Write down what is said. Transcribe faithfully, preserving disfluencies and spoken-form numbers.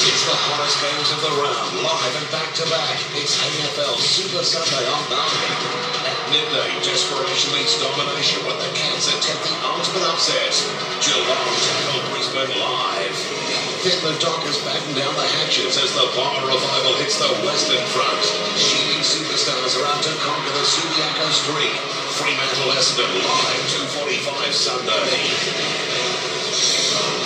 It's the hottest games of the round, live and back-to-back. It's A F L Super Sunday on Nine. At midday, desperation meets domination when the Cats attempt the ultimate upset. Geelong tackle Brisbane live. Then the Dockers batten down the hatches as the bar revival hits the Western Front. Sheedy superstars are out to conquer the Subiaco streak. Fremantle Essendon live, two forty-five Sunday.